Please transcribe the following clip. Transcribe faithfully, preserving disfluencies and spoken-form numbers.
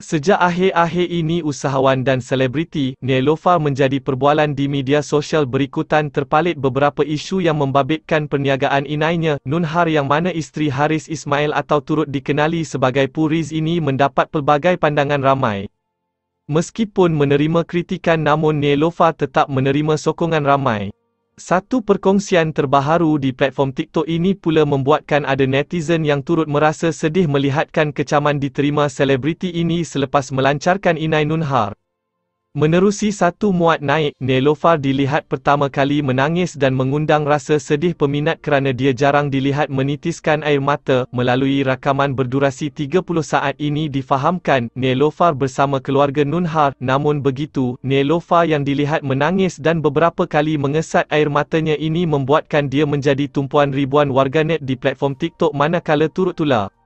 Sejak akhir-akhir ini usahawan dan selebriti, Neelofa menjadi perbualan di media sosial berikutan terpalit beberapa isu yang membabitkan perniagaan inainya, Nunhar yang mana isteri Haris Ismail atau turut dikenali sebagai Puriz ini mendapat pelbagai pandangan ramai. Meskipun menerima kritikan namun Neelofa tetap menerima sokongan ramai. Satu perkongsian terbaharu di platform TikTok ini pula membuatkan ada netizen yang turut merasa sedih melihatkan kecaman diterima selebriti ini selepas melancarkan inai Nunhar. Menerusi satu muat naik, Neelofa dilihat pertama kali menangis dan mengundang rasa sedih peminat kerana dia jarang dilihat menitiskan air mata. Melalui rakaman berdurasi tiga puluh saat ini difahamkan, Neelofa bersama keluarga Nunhar. Namun begitu, Neelofa yang dilihat menangis dan beberapa kali mengesat air matanya ini membuatkan dia menjadi tumpuan ribuan warganet di platform TikTok manakala turut tular.